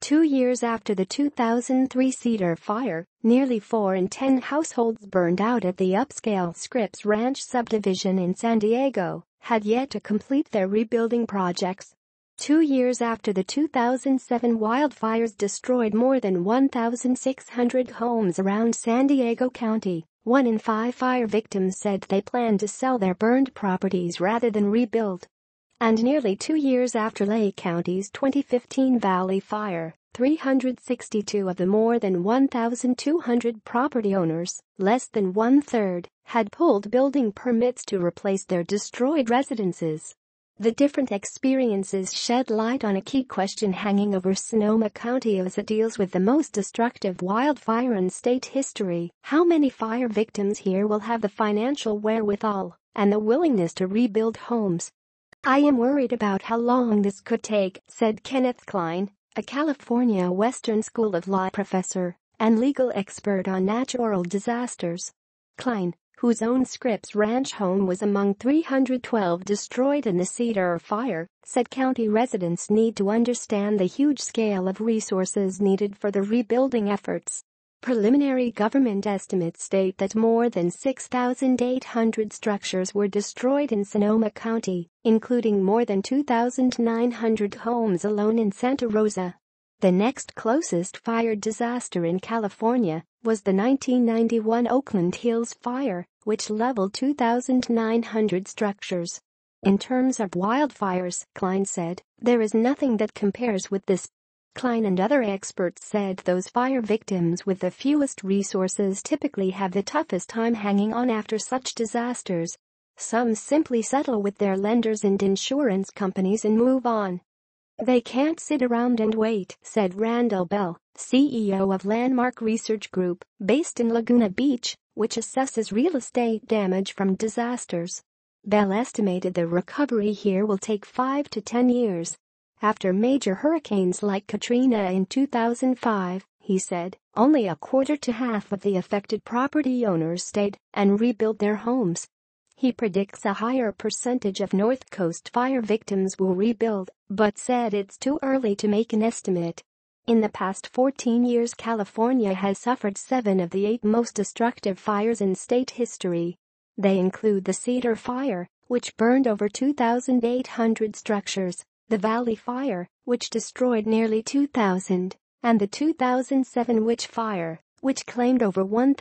2 years after the 2003 Cedar fire, nearly 4 in 10 households burned out at the upscale Scripps Ranch subdivision in San Diego had yet to complete their rebuilding projects. 2 years after the 2007 wildfires destroyed more than 1,600 homes around San Diego County, 1 in 5 fire victims said they planned to sell their burned properties rather than rebuild. And nearly 2 years after Lake County's 2015 Valley Fire, 362 of the more than 1,200 property owners, less than one-third, had pulled building permits to replace their destroyed residences. The different experiences shed light on a key question hanging over Sonoma County as it deals with the most destructive wildfire in state history. How many fire victims here will have the financial wherewithal and the willingness to rebuild homes? "I am worried about how long this could take," said Kenneth Klein, a California Western School of Law professor and legal expert on natural disasters. Klein, whose own Scripps Ranch home was among 312 destroyed in the Cedar fire, said county residents need to understand the huge scale of resources needed for the rebuilding efforts. Preliminary government estimates state that more than 6,800 structures were destroyed in Sonoma County, including more than 2,900 homes alone in Santa Rosa. The next closest fire disaster in California was the 1991 Oakland Hills fire, which leveled 2,900 structures. "In terms of wildfires," Klein said, "there is nothing that compares with this." Klein and other experts said those fire victims with the fewest resources typically have the toughest time hanging on after such disasters. Some simply settle with their lenders and insurance companies and move on. "They can't sit around and wait," said Randall Bell, CEO of Landmark Research Group, based in Laguna Beach, which assesses real estate damage from disasters. Bell estimated the recovery here will take 5 to 10 years. After major hurricanes like Katrina in 2005, he said, only a quarter to half of the affected property owners stayed and rebuilt their homes. He predicts a higher percentage of North Coast fire victims will rebuild, but said it's too early to make an estimate. In the past 14 years, California has suffered 7 of the 8 most destructive fires in state history. They include the Cedar fire, which burned over 2,800 structures, the Valley Fire, which destroyed nearly 2,000, and the 2007 Witch Fire, which claimed over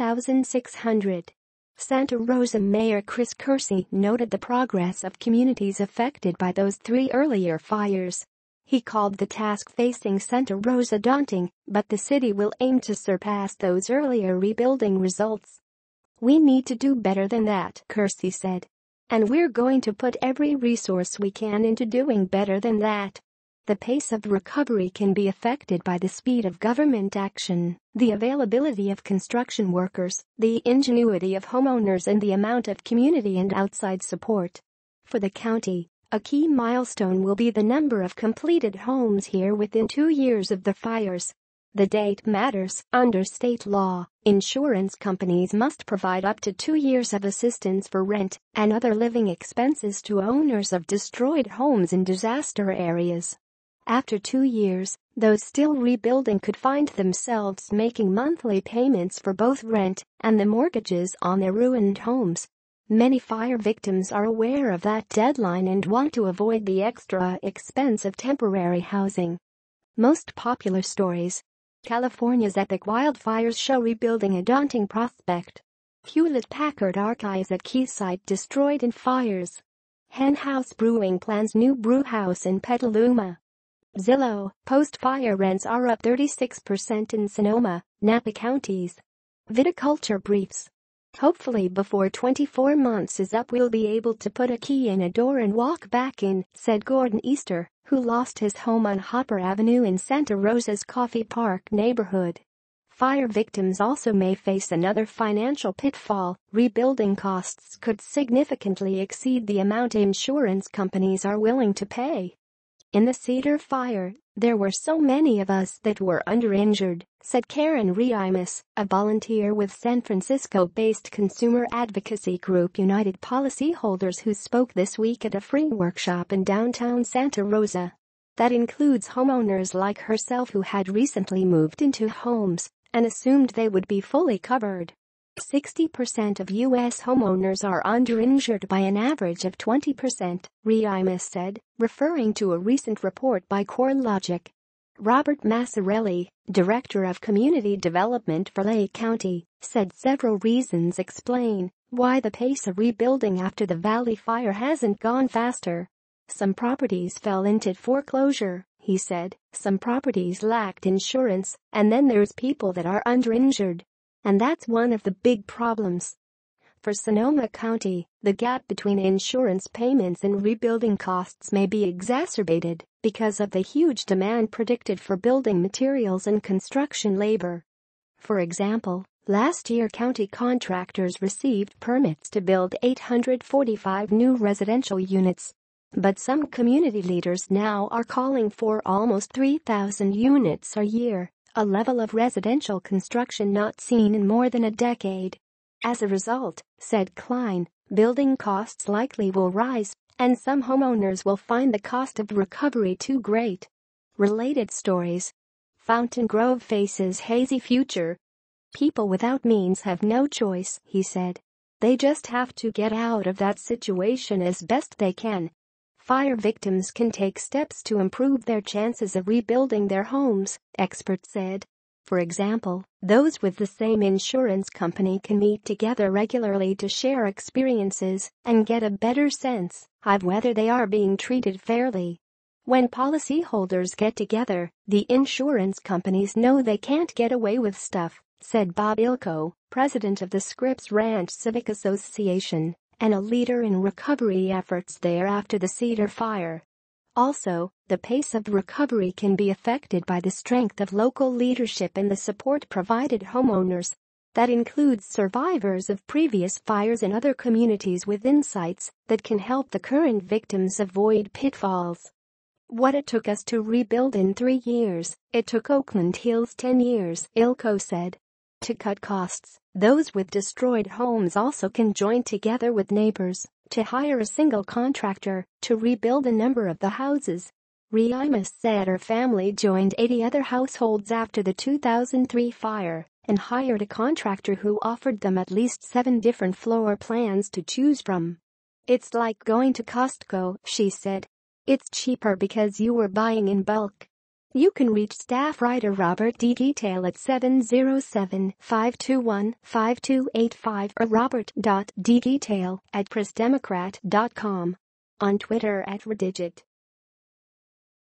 1,600. Santa Rosa Mayor Chris Kersey noted the progress of communities affected by those 3 earlier fires. He called the task facing Santa Rosa daunting, but the city will aim to surpass those earlier rebuilding results. "We need to do better than that," Kersey said. "And we're going to put every resource we can into doing better than that." The pace of recovery can be affected by the speed of government action, the availability of construction workers, the ingenuity of homeowners, and the amount of community and outside support. For the county, a key milestone will be the number of completed homes here within 2 years of the fires. The date matters. Under state law, insurance companies must provide up to 2 years of assistance for rent and other living expenses to owners of destroyed homes in disaster areas. After 2 years, those still rebuilding could find themselves making monthly payments for both rent and the mortgages on their ruined homes. Many fire victims are aware of that deadline and want to avoid the extra expense of temporary housing. Most popular stories. California's epic wildfires show rebuilding a daunting prospect. Hewlett-Packard archives at key site destroyed in fires. Hen House Brewing plans new brewhouse in Petaluma. Zillow, post-fire rents are up 36% in Sonoma, Napa counties. Viticulture briefs. Hopefully before 24 months is up we'll be able to put a key in a door and walk back in, said Gordon Easter, who lost his home on Hopper Avenue in Santa Rosa's Coffee Park neighborhood. Fire victims also may face another financial pitfall. Rebuilding costs could significantly exceed the amount insurance companies are willing to pay. In the Cedar fire, there were so many of us that were underinjured, said Karen Reimus, a volunteer with San Francisco-based consumer advocacy group United Policyholders, who spoke this week at a free workshop in downtown Santa Rosa. That includes homeowners like herself who had recently moved into homes and assumed they would be fully covered. 60% of U.S. homeowners are underinsured by an average of 20%, Dei-Vem said, referring to a recent report by CoreLogic. Robert Massarelli, Director of Community Development for Lake County, said several reasons explain why the pace of rebuilding after the Valley Fire hasn't gone faster. Some properties fell into foreclosure, he said, some properties lacked insurance, and then there's people that are underinsured. And that's one of the big problems. For Sonoma County, the gap between insurance payments and rebuilding costs may be exacerbated because of the huge demand predicted for building materials and construction labor. For example, last year county contractors received permits to build 845 new residential units. But some community leaders now are calling for almost 3,000 units a year, a level of residential construction not seen in more than a decade. As a result, said Klein, building costs likely will rise, and some homeowners will find the cost of recovery too great. Related stories. Fountain Grove faces hazy future. People without means have no choice, he said. They just have to get out of that situation as best they can. Fire victims can take steps to improve their chances of rebuilding their homes, experts said. For example, those with the same insurance company can meet together regularly to share experiences and get a better sense of whether they are being treated fairly. When policyholders get together, the insurance companies know they can't get away with stuff, said Bob Ilko, president of the Scripps Ranch Civic Association and a leader in recovery efforts there after the Cedar fire. Also, the pace of recovery can be affected by the strength of local leadership and the support provided homeowners. That includes survivors of previous fires in other communities with insights that can help the current victims avoid pitfalls. What it took us to rebuild in 3 years, it took Oakland Hills 10 years, Ilko said. To cut costs, those with destroyed homes also can join together with neighbors to hire a single contractor to rebuild a number of the houses. Dei-Vem said her family joined 80 other households after the 2003 fire and hired a contractor who offered them at least 7 different floor plans to choose from. It's like going to Costco, she said. It's cheaper because you were buying in bulk. You can reach staff writer Robert D. Detail at 707-521-5285 or robert.ddetail@pressdemocrat.com. On Twitter @redigit.